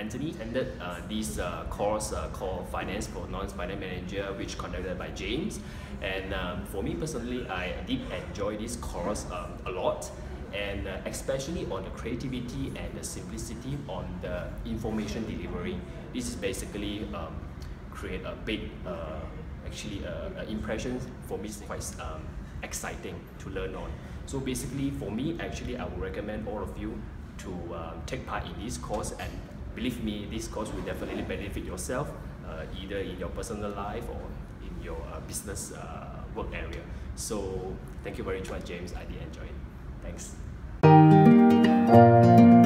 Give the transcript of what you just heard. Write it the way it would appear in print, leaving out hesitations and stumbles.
Anthony, attended this course called Finance for Non-Finance Manager, which conducted by James. And for me personally, I did enjoy this course a lot, and especially on the creativity and the simplicity on the information delivery. This is basically create a big impression for me. It's quite exciting to learn on. So basically for me, actually I would recommend all of you to take part in this course, and believe me, this course will definitely benefit yourself, either in your personal life or in your business work area. So thank you very much, James. I did enjoy it. Thanks.